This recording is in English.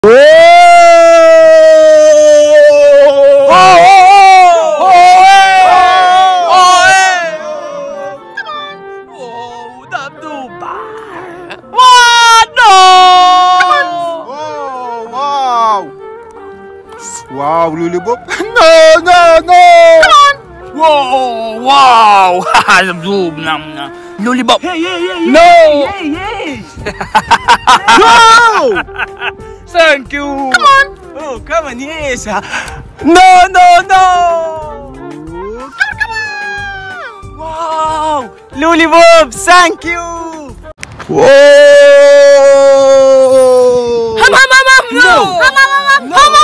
Wow, lollipop. No. Come on. Wow. Lollipop. No. No. Thank you. Come on. Oh, come on, yes. No. Come on. Wow. Lollipop. Thank you. Whoa. No. No.